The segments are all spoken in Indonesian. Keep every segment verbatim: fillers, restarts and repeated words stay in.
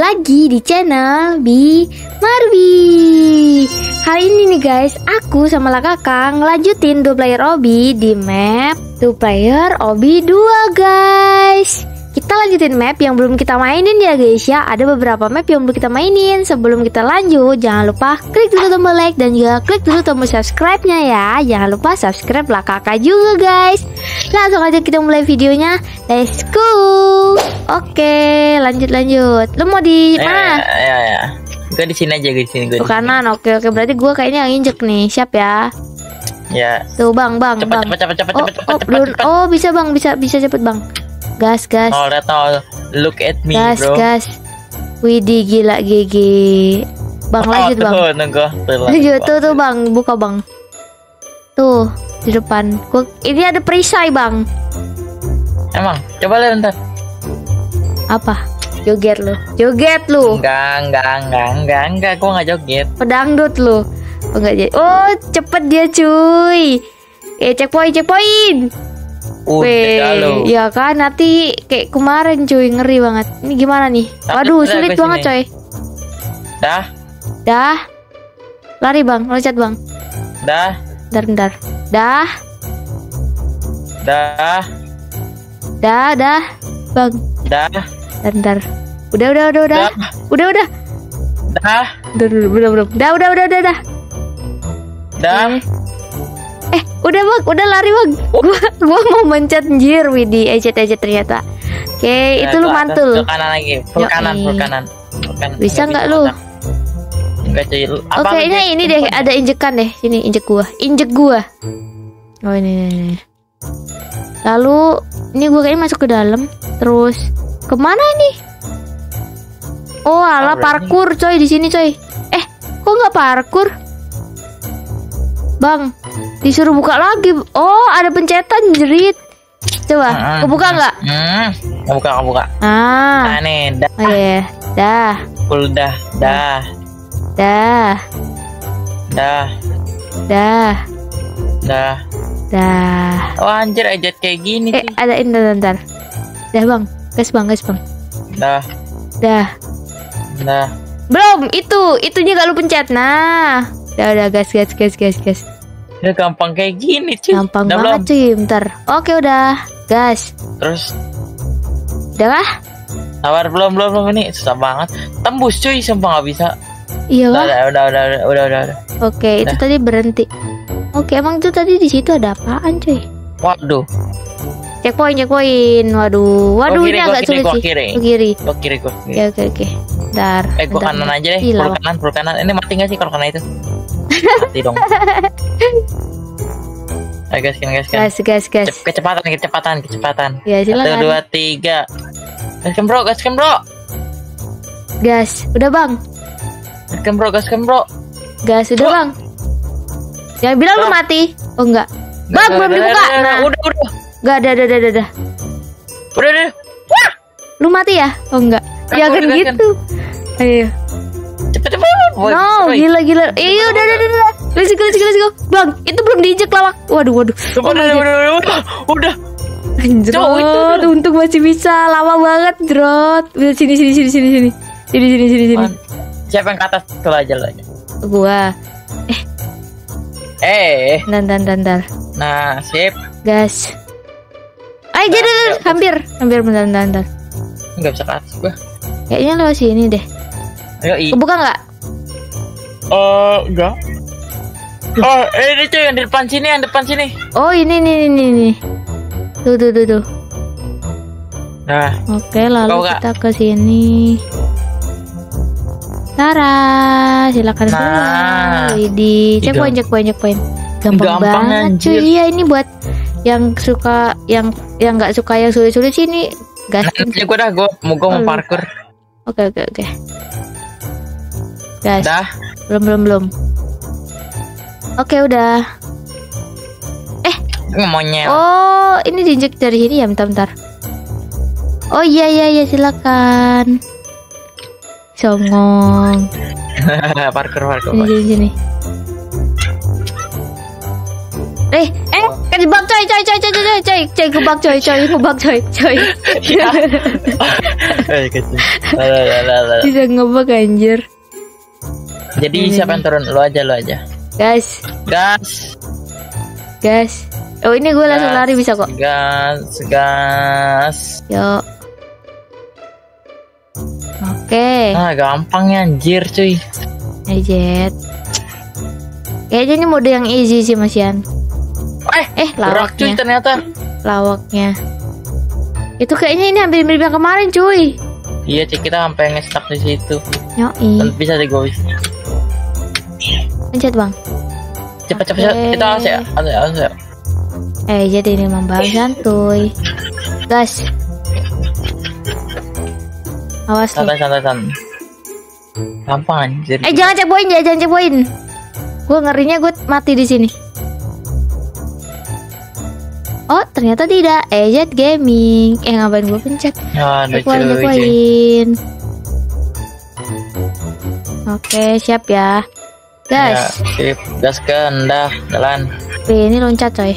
lagi di channel Bi Marbi. Hari ini nih guys, aku sama Lakakang ngelanjutin two player Obby di map two player Obby dua guys. Kita lanjutin map yang belum kita mainin ya guys ya. Ada beberapa map yang belum kita mainin. Sebelum kita lanjut, jangan lupa klik dulu tombol like dan juga klik dulu tombol subscribe-nya ya. Jangan lupa subscribe Lakakang juga guys. Langsung aja kita mulai videonya. Let's go. Oke, lanjut lanjut. Lu mau di mana? Ya, ya, ya. Gue di sini aja, di sini gue. Ke kanan. Oke, oke. Berarti gue kayaknya yang injek nih. Siap ya. Ya. Tuh, Bang, Bang, cepet, Bang. Cepet, cepet, cepet, oh, cepet, oh, cepet, belum. cepet. Oh, bisa, Bang. Bisa, bisa cepet, Bang. Gas, gas. Oh, lihat oh, look at me, gas, bro. Gas, Widih, gila G G. Bang, oh, lanjut, tuh, Bang. Nunggu, tuh, Lanjut, tuh, tuh, Bang. Buka, Bang. Tuh, di depan. Gua, ini ada perisai, Bang. Emang, coba lihat ntar. Apa? Joget lu. Joget lu. Enggak, enggak, enggak, enggak, enggak. Gue nggak joget. Pedangdut lu. Oh, enggak jadi. Oh, cepet dia, cuy. Eh, checkpoint, checkpoint. Udah lu. Ya kan, nanti kayak kemarin cuy, ngeri banget. Ini gimana nih? Waduh, sulit banget coy. Dah. Dah. Lari bang, loncat bang. Dah. Bentar, bentar. Dah. Dah. Dah, dah. Bang. Dah. Bentar, bentar. Udah, udah, udah, udah. Udah, udah. Dah. Udah, udah, udah, udah. Udah, udah, udah, udah, udah. Dah. Eh. Eh, udah bang, udah lari bang. Gua, gua mau mencet anjir, Widih, ejit ejit ternyata. Oke, okay, nah, itu lu mantul. Ke kanan lagi, full Yo, kanan, full eh. kanan. Full kanan. Bisa nggak lu? Enggak cuy. Oke, okay, ini ini deh, ada injekan deh. Sini injek gua, injek gua. Oh ini, ini, ini. Lalu ini gua kayaknya masuk ke dalam. Terus kemana ini? Oh, ala oh, parkur coy di sini coy. Eh, kok nggak parkur? Bang, disuruh buka lagi. Oh, ada pencetan jerit. Coba, hmm, kebuka nggak? Hmm, kebuka, kebuka. Ah, nah nih, dah. Oh iya, dah. Full dah, dah. Dah. Dah. Dah. Dah. Dah. Oh anjir, ejat kayak gini. Eh, sih. Ada ini bentar. Dah bang, gas bang, gas bang. Dah. Dah. Dah. Belum, itu, itunya gak lu pencet. Nah. Udah, udah, gas, gas, gas, gas, gas. Ya gampang kayak gini cuy. Gampang udah banget belum? cuy, bentar. Oke udah, gas. Terus udah kah? Sabar, belum, belum, belum. Ini susah banget. Tembus cuy, sumpah gak bisa. Iya udah, kah? udah, udah, udah, udah, udah, udah, udah. Oke, itu tadi berhenti. Oke, emang itu tadi di situ ada apaan cuy? Waduh. Checkpoint, checkpoint. Waduh, waduh kiri, ini agak kiri, sulit gua sih. kiri. Gua kiri. Gua kiri, gua kiri. Oke, oke, oke. Bentar. Eh, gua bentar, kanan bentar. aja deh. Gila, Full kanan, full kanan. Ini mati gak sih kalau kanan itu? Mati dong. Ayo gaskan, gaskan. Gas, gas, gas. Cep kecepatan, kecepatan, kecepatan. Ya, silakan. Satu, dua, tiga. Gaskan bro, gaskan bro. Gas, udah bang. Gaskan bro, gaskan bro. Gas, udah bro. bang. Jangan bilang bro. Lu mati. Oh enggak. Bang, belum dibuka. Nah, udah, udah. Enggak, ada, ada, ada, ada. Udah, udah. Wah, lu mati ya? Oh enggak. Jangan gitu. Ayo. Cepet, cepet. Boy, no, boy. gila, gila. Iya, udah, udah, udah, udah. Let's go, let's go, let's go. Bang, itu belum diinjek lawak. Waduh, waduh. Udah, udah, udah, udah, udah. Anjrot, untung masih bisa. Lama banget, Drot. Udah sini, sini, sini, sini, sini. Sini, sini, sini, sini. Siapa yang ke atas? Tuh aja lo aja. Gua. Eh. Eh. Dan, dan, dan, dan. Nah, sip. Gas. Ayo, jadi, hampir, hampir, bentar, bentar, bentar. Enggak bisa ke atas gua. Kayaknya lewat sini deh. Ayo, i. Kebuka nggak? Oh, enggak. Oh, eh, ini cuy yang di depan sini, yang depan sini. Oh, ini, ini, ini, ini. Tuh, tuh, tuh, tuh. Nah. Oke, lalu Buka, kita ke sini. Tara, silakan nah. pulang. Widih, checkpoint, checkpoint, checkpoint. Gampang, Gampang banget, anjir. cuy. Iya, ini buat yang suka, yang yang nggak suka yang sulit-sulit sini. Gas. Nah, gue dah, gue mau gue mau parkur. Oke, oke, oke. Gas. Dah. Belum, belum, belum. Oke, udah. Eh, Monyet. oh, ini diinjek dari sini ya, bentar-bentar. Oh iya, iya, iya, silakan. Songong. parkur, parkur. Sini, sini, sini. Eh, eh, kejebak coy, coy, coy, coy, coy, coy, coy, kebak coy, coy, kebak coy, coy. Eh, kecil. Lah, lah, lah, lah. Bisa ngebak anjir. Jadi Ini, siapa yang turun? Lu aja, lu aja. Gas, Gas. gas. Oh ini gue langsung Gas, lari bisa kok. Gas, gas. Yuk. Oke. Ah, gampang ya anjir, cuy. Jet. Kayaknya ini mode yang easy sih Mas Yan. Eh, Eh, gerak cuy lawaknya. ternyata. Lawaknya. Itu kayaknya ini hampir mirip yang kemarin cuy. Iya, cuy, kita sampai nge-stuck di situ. Yoi. Dan bisa deh gue. Pencet bang. Cepat cepat Oke. cepat. Kita awas ya. Awas ya, awas ya. Eh jadi ini memang santuy. Gas. Awas nih. Santai santai santai. Gampang anjir. Eh jangan cek poin ya, jangan cek poin. Gue ngerinya gue mati di sini. Oh ternyata tidak. Eh Jet Gaming. Eh ngapain gue pencet? Aduh, Cek poin, cek cuy. poin. Oke siap ya. Ya, Gas. sip. Gas kan, dah, jalan. Wih, ini loncat coy.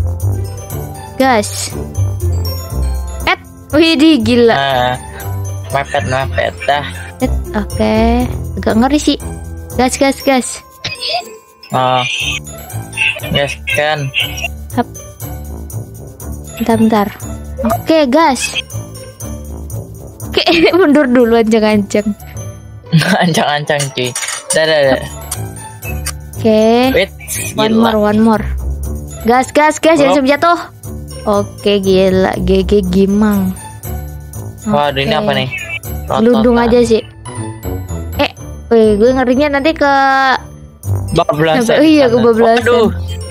Gas. Et. Widih gila. Nah, mepet mepet dah. Et. Oke. Agak ngeri sih. Gas gas gas. Oh, gas kan. Hap. Bentar bentar. Oke gas. Oke mundur dulu ancang-ancang. Ancang-ancang cuy. Dah dah dah. Oke. Wait, One gila. more one more. Gas gas gas jangan Oh. sampai jatuh. Oke gila. G G Gimang. Waduh, ini Oke. apa nih? Ludung Rototan. aja sih. Eh, wih, gue ngerinya nanti ke. Bablasan. Oh iya, kebablasan. Waduh.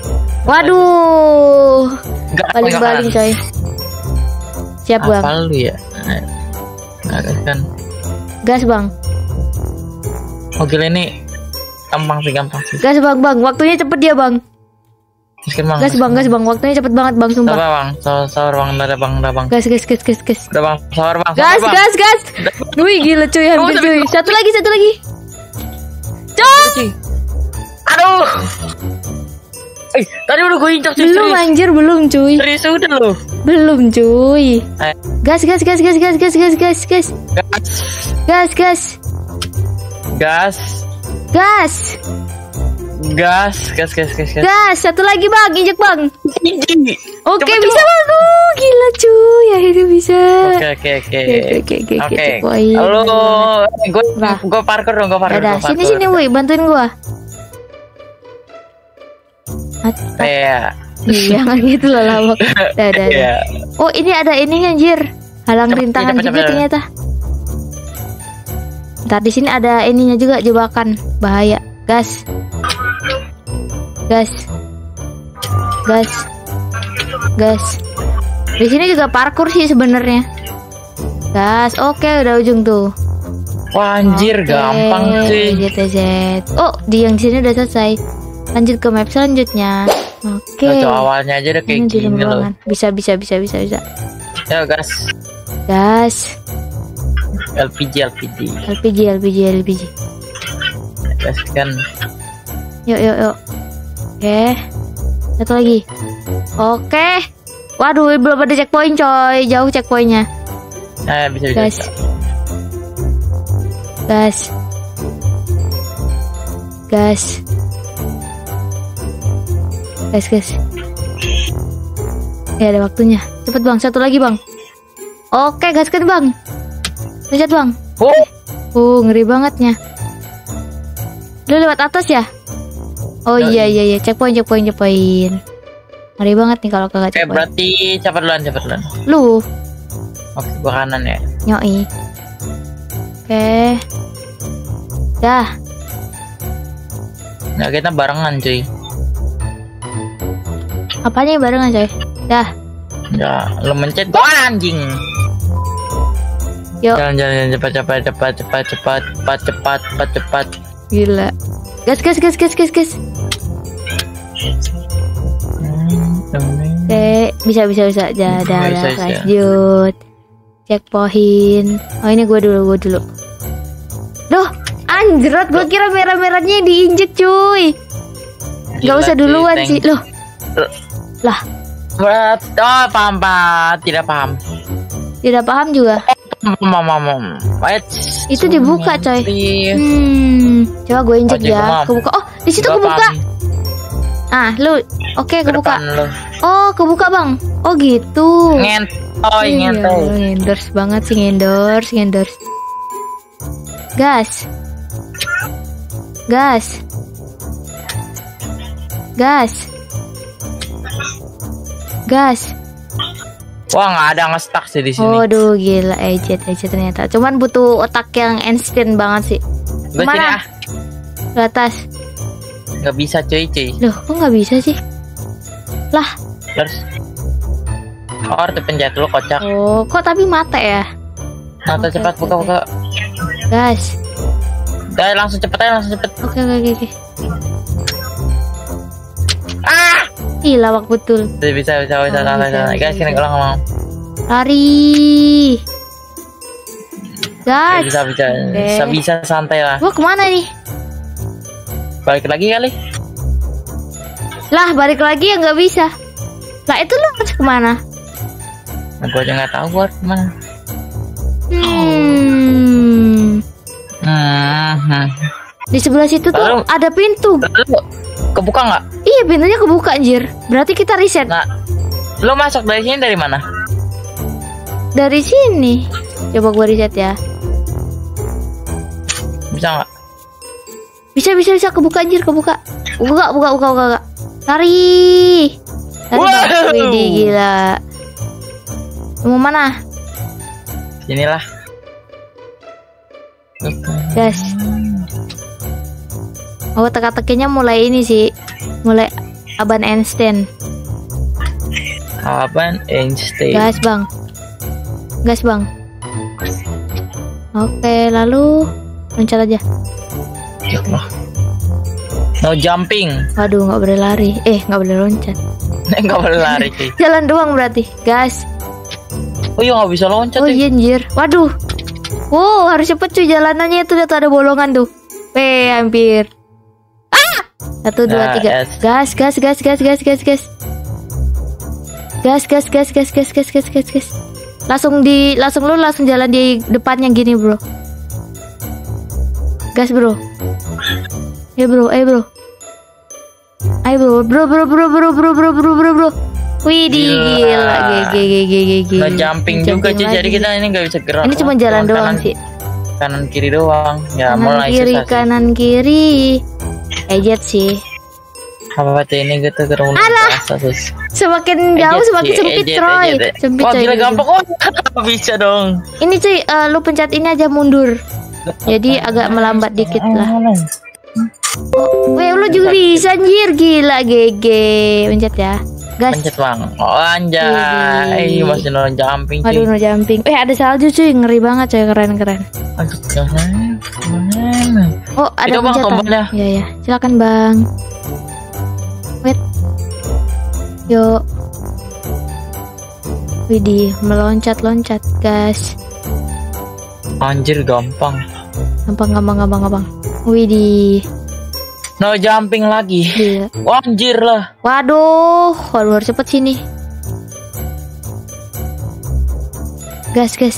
Waduh. Enggak Baling-baling coy. Siap bang. Apa lu ya? Enggak kan. Gas bang. Oh gila ini gampang sih, gampang sih. Gas bang bang. Waktunya cepet dia bang. Miskin bang. Gas bang gas bang. Waktunya cepet banget bang Sabar sumpah. bang, sabar, sabar bang, udah bang, udah bang. Gas gas gas gas gas. Udah bang, sabar bang, Gas sabar bang. gas gas. Wih gila cuy hampir Udah, cuy. udah. Satu lagi satu lagi. Cok. Aduh. Eh, tadi udah gue injak cuy. Belum serius. anjir belum cuy. Serius udah lu. Belum cuy. Eh, Gas gas gas gas gas gas gas gas gas. gas. Gas gas. Gas. Gas. Gas, gas, gas, gas, gas. Gas. Satu lagi bang. Injek bang. Tinggi. Oke Cepet, bisa cepet. bang. Oh, gila cuy. Akhirnya bisa. Oke, oke, oke. Oke, oke, oke, oke, Oke. poin. Halo, gue Nah. gue parkour dong, gue parkour. Dadah, gua sini parkour. sini woi, bantuin gua. At- at- Iya. Jangan gitu lah lawak. Dadah. Iya. Oh ini ada ini anjir. Halang Cepet, rintangan cepet, juga cepet. ternyata. Ntar di sini ada ininya juga jebakan bahaya. Gas. Gas. Gas. Gas. Di sini juga parkour sih sebenarnya. Gas. Oke, udah ujung tuh. Wah anjir, Oke, gampang sih. Z Z. Oh, di yang di sini udah selesai. Lanjut ke map selanjutnya. Oke. Nah, tuh awalnya aja udah kayak Ini di gini loh. ruangan. Bisa bisa bisa bisa bisa. Ya gas. Gas. L P G, L P G. L P G L P G L P G. Gas kan. Yuk yuk yuk. Oke. Satu lagi. Oke. Waduh, belum ada checkpoint coy. Jauh checkpointnya. Eh, bisa bisa. Gas. bisa. Gas. Gas. Gas gas. Ya ada waktunya. Cepet bang, satu lagi bang. Oke, gaskan bang. Pencet bang. Oh, Uh, ngeri bangetnya. Lu lewat atas ya? Oh Ya, iya iya iya, checkpoint checkpoint checkpoint. Ngeri banget nih kalau kagak oke checkpoint. berarti cepat duluan, cepat duluan. Lu Oke, gua kanan ya. nyoi. Oke. Dah. Nah, kita barengan cuy. Apanya yang barengan coy? Dah. Ya, lu mencet gua anjing. Yuk. Jalan jalan jalan, cepat cepat cepat cepat cepat cepat cepat cepat cepat. Gila. Gas gas gas gas gas gas. Oke, bisa bisa bisa. Dah dah Bisa, dah. bisa. Lanjut. Checkpoint. Oh ini gua dulu gua dulu. Duh, anjrat gua kira merah-merahnya diinjek cuy. Gak Gila, usah cuy, duluan tank. sih. Loh, lah Berat. Oh, paham, paham. Tidak paham. Tidak paham juga. Mama, itu dibuka coy. Hmm, coba gue injek oh, ya. Kebuka. Oh, di situ kebuka. Ah, lu. Oke, okay, kebuka. Oh, kebuka bang. Oh gitu. Ngent. Oh, iya, ngentos. Ngendors banget sih, ngendors, ngendors. Gas. Gas. Gas. Gas. Wah, nggak ada nge-stuck sih di sini. Waduh, gila, ejet, ejet ternyata. Cuman butuh otak yang instant banget sih. Gue sini ah. Ke atas. Nggak bisa cuy, cuy. Loh, kok nggak bisa sih? Lah. Terus. Oh, harus pencet dulu kocak. Oh, kok tapi mata ya? Mata okay, cepat, buka, okay. buka. Gas. Dah, langsung cepet aja, langsung cepet. Oke, okay, oke, okay, oke. Okay. Ah! Ih, lawak betul. Bisa, bisa, bisa, oh, bisa. Guys, sini kalau ngomong. Lari. Gas. Bisa, bisa, okay. bisa, bisa santai lah. Gua kemana nih? Balik lagi kali. Lah, balik lagi ya nggak bisa. Lah, itu lu harus kemana? Nah, gua aja nggak tahu gua harus kemana. Hmm. Hmm. Di sebelah situ tuh lalu, ada pintu. Lalu, kebuka nggak? Iya, pintunya kebuka anjir. Berarti kita reset. Nah, lo masuk dari sini dari mana? Dari sini. Coba gua reset ya. Bisa nggak? Bisa, bisa, bisa. Kebuka anjir, kebuka. Buka, buka, buka, buka, buka. Lari. Lari. Wow. Widih, gila. Mau mana? Sinilah. Gas. Oh, teka-tekinya mulai ini sih. Mulai Aban Einstein. Aban Einstein. Gas, Bang. Gas, Bang. Oke, lalu loncat aja. No jumping. Waduh, nggak boleh lari. Eh, nggak boleh loncat. Nggak boleh lari sih. Jalan doang berarti. Gas. Oh iya, nggak bisa loncat. Oh iya, anjir. Waduh. Wow, harus cepet cuy jalanannya, itu udah ada bolongan tuh. Weh, hampir. Ah! Satu, dua, tiga. Gas, gas, gas, gas, gas, gas, gas. Gas, gas, gas, gas, gas, gas, gas, gas, gas. Langsung di, langsung lu langsung jalan di depannya gini, bro. Gas, bro. Ya, bro, ayo, bro. Ayo, bro, bro, bro, bro, bro, bro, bro, bro, bro, bro. Wih, gila, gege, gege, gege. Nggak jumping juga sih, jadi kita ini nggak bisa gerak. Ini cuma jalan doang sih. Kanan kiri doang. Ya, kanan mulai kiri, susah kanan sih. kiri. Ejet sih. Apa ini gitu terus. Alah, semakin jauh ejet semakin sih, sempit ejet, Troy. Ejet. Sempit, wah, coy, gila gampang kok. Bisa dong. Ini cuy, uh, lu pencet ini aja mundur. Jadi agak melambat dikit lah. Oh, weh, lu juga bisa anjir, gila gege. Pencet ya. Gas. Pencet bang. Oh anjay. Masih no jumping. Aduh, no jumping. Eh, ada salju cuy, ngeri banget coy, keren-keren. Aduh, keren. Oh, ada pencetnya. Iya ya, silakan bang. Wait. Yuk. Widih, meloncat-loncat, gas. Anjir, gampang. Gampang, gampang, gampang, gampang. Widih. No jumping lagi. Iya. Wah, anjir lah. Waduh, waduh, harus cepet sini. Gas, gas.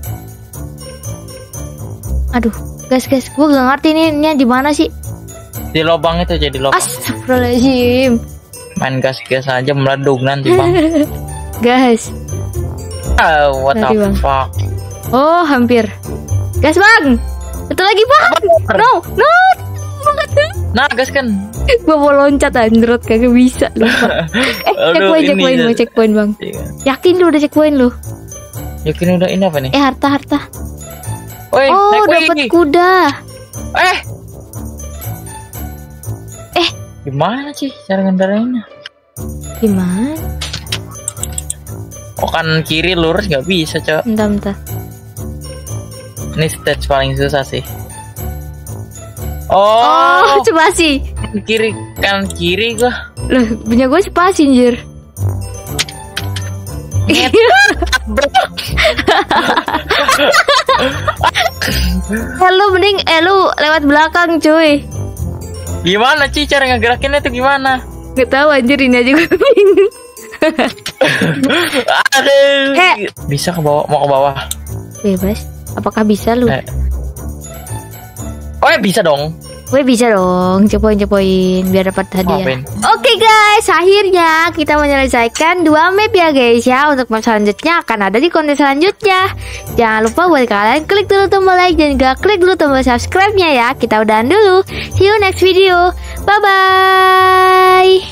Aduh, gas, gas. Gue gak ngerti ini, ini di mana sih? Di lubang itu jadi lubang. Astagfirullahaladzim. Main gas-gas aja meleduk nanti bang. Gas. Oh, what the bang. fuck. Oh, hampir. Gas bang. Satu lagi bang. No, no. Nah, gas kan. Gue mau loncat android kagak bisa lupa. Eh, checkpoint, checkpoint, mau checkpoint bang. Yakin lu udah checkpoint lu? Yakin udah ini apa nih? Eh, harta, harta. Woy, oh, dapat kuda. Eh. Eh, gimana sih cara ngendarainnya? Gimana? Oh, kanan kiri lurus nggak bisa, cok. Bentar, bentar. Ini stage paling susah sih. Oh, oh spasi. Kiri, kanan kiri gua. Loh, punya gue spasi anjir. Eh, lu mending eh lu lewat belakang cuy. Gimana sih cara ngegerakinnya tuh gimana? Gak tahu anjir, ini aja gue bingung. Aduh. He. Bisa ke bawah, mau ke bawah. Bebas. Apakah bisa lu? Eh. Oh ya bisa dong. Gue bisa dong, cepoin-cepoin biar dapat hadiah. Maafin. Oke guys, akhirnya kita menyelesaikan dua map ya guys ya. Untuk map selanjutnya akan ada di konten selanjutnya. Jangan lupa buat kalian klik dulu tombol like dan juga klik dulu tombol subscribe-nya ya. Kita udahan dulu. See you next video. Bye bye.